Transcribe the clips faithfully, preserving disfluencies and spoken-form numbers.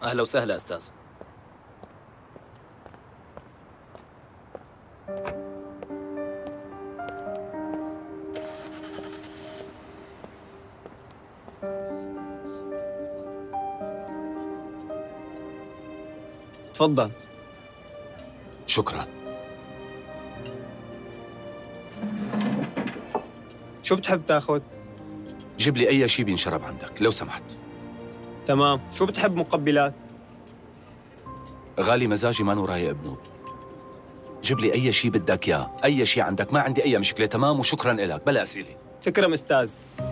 أهلا وسهلا أستاذ. تفضل. شكرا. شو بتحب تاخذ؟ جيب لي أي شيء بينشرب عندك لو سمحت. تمام. شو بتحب مقبلات؟ غالي مزاجي ما نو رايق بنوب. جيب لي أي شيء بدك إياه، أي شيء عندك، ما عندي أي مشكلة. تمام وشكرا إلك، بلا أسئلة. تكرم أستاذ.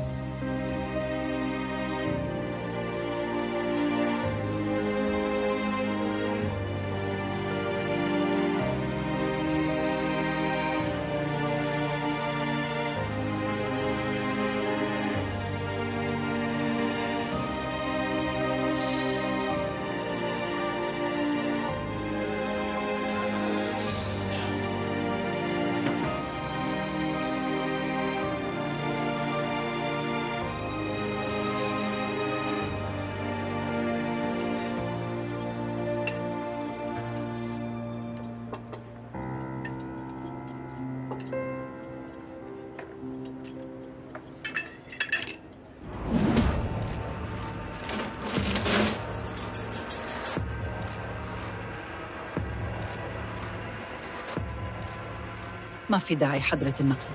ما في داعي حضرة النقيب.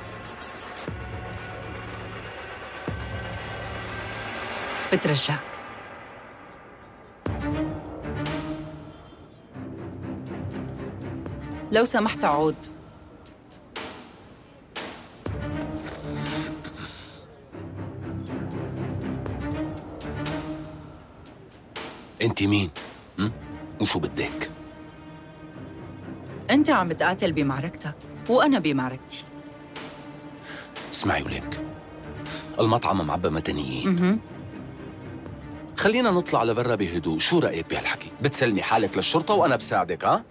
بترجاك. لو سمحت عود. أنت مين؟ م? وشو بدك؟ أنت عم تقاتل بمعركتك وأنا بمعركتي. اسمعي وليك، المطعم معبى مدنيين. اها. خلينا نطلع لبرا بهدوء، شو رأيك بهالحكي؟ بتسلمي حالك للشرطة وأنا بساعدك. ها؟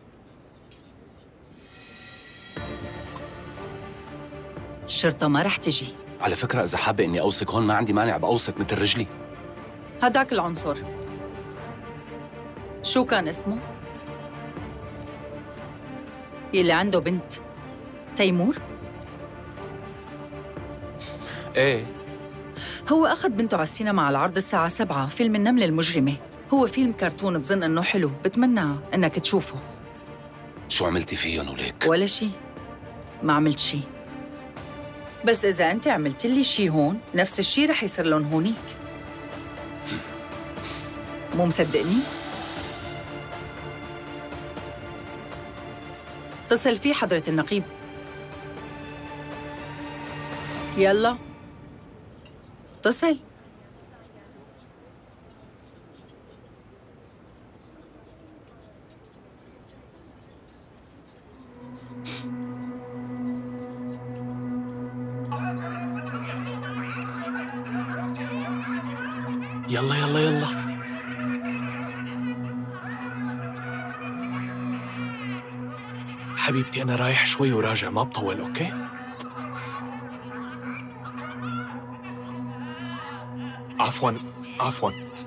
الشرطة ما رح تجي. على فكرة إذا حابة إني أوصك هون ما عندي مانع بأوصك مثل رجلي. هداك العنصر شو كان اسمه؟ يلي عنده بنت، تيمور؟ ايه. هو أخذ بنته على السينما على العرض الساعة سبعة، فيلم النملة المجرمة. هو فيلم كرتون بظن إنه حلو، بتمنى إنك تشوفه. شو عملتي فيهم وليك؟ ولا شي، ما عملت شي. بس إذا أنت عملت لي شي هون، نفس الشي رح يصير لهم هونيك. مو مصدقني؟ اتصل فيه حضرة النقيب. يلا اتصل. يلا يلا يلا. حبيبتي أنا رايح شوي وراجع، ما بطول. أوكي؟ عفواً عفواً.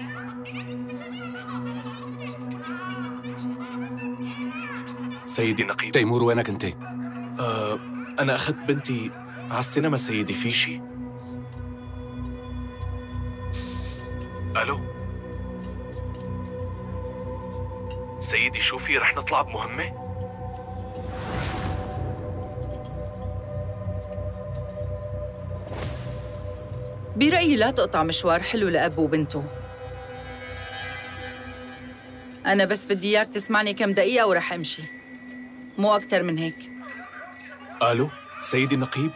سيدي النقيب. تيمور وينك أنت؟ أه أنا أخذت بنتي على السينما سيدي. في شي؟ ألو سيدي، شو في؟ رح نطلع بمهمة؟ برأيي لا تقطع مشوار حلو لأب وبنته. أنا بس بدي إياك تسمعني كم دقيقة ورح أمشي، مو أكتر من هيك. ألو سيدي النقيب.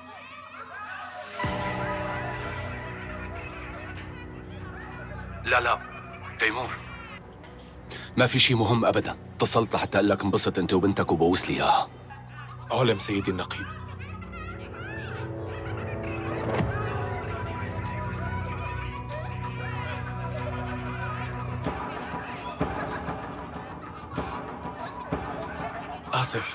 لا لا تيمور، ما في شيء مهم أبداً. اتصلت لحتى أقول لك انبسط أنت وبنتك وبوس لي إياها. علم سيدي النقيب. آسف.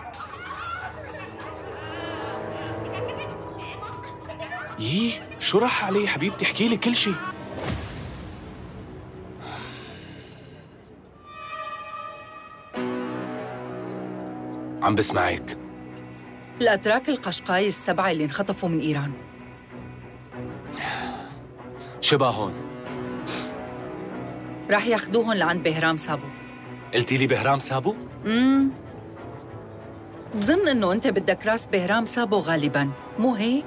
ييه شو راح علي حبيبتي؟ احكي لي كل شيء. عم بسمعك. الأتراك القشقاي السبعة اللي انخطفوا من إيران. شبههم. راح ياخدوهم لعند بهرام سابو. قلتي لي بهرام سابو؟ امم بظن إنه أنت بدك راس بهرام سابو غالباً، مو هيك؟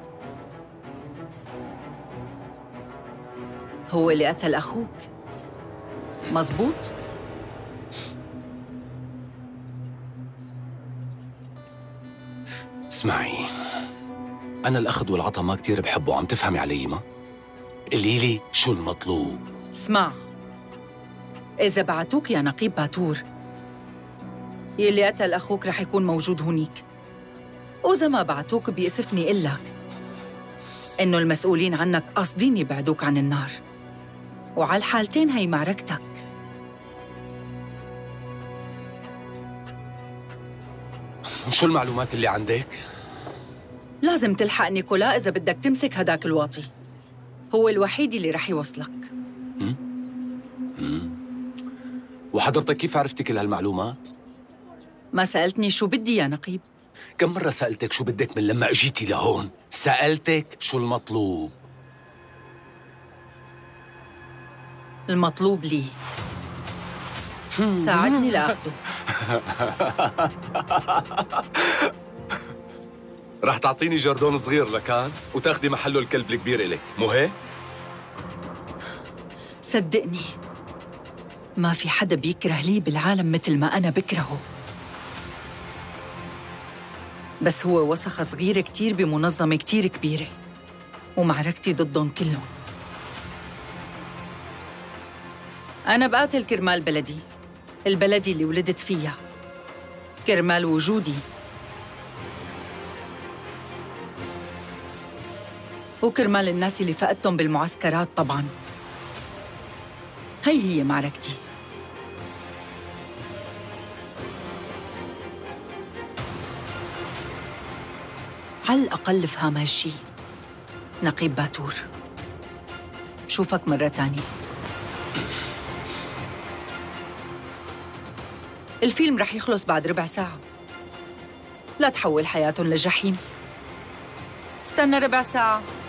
هو اللي قتل أخوك، مزبوط؟ اسمعي، أنا الأخذ والعطا ما كتير بحبه، عم تفهمي علي ما؟ قولي لي شو المطلوب؟ اسمع، إذا بعتوك يا نقيب باتور، يلي قتل أخوك رح يكون موجود هونيك، وإذا ما بعتوك بيأسفني إلك إنه المسؤولين عنك قاصدين يبعدوك عن النار، وعلى الحالتين هي معركتك. شو المعلومات اللي عندك؟ لازم تلحق نيكولا إذا بدك تمسك هداك الواطي، هو الوحيد اللي رح يوصلك. مم؟ مم. وحضرتك كيف عرفتي كل هالمعلومات؟ ما سألتني شو بدي يا نقيب؟ كم مرة سألتك شو بدك من لما اجيتي لهون؟ سألتك شو المطلوب؟ المطلوب لي ساعدني لأخده. رح تعطيني جردون صغير لكان وتاخدي محله الكلب الكبير إلك، مو هيك؟ صدقني ما في حدا بيكره لي بالعالم مثل ما أنا بكرهه، بس هو وسخة صغيرة كتير بمنظمة كتير كبيرة، ومعركتي ضدهم كلهم. أنا بقاتل كرمال بلدي، البلدي اللي ولدت فيها، كرمال وجودي، وكرمال الناس اللي فقدتهم بالمعسكرات طبعاً. هي هي معركتي. على الأقل افهم هالشي نقيب باتور. بشوفك مرة تانية. الفيلم رح يخلص بعد ربع ساعة، لا تحول حياتهم لجحيم. استنى ربع ساعة.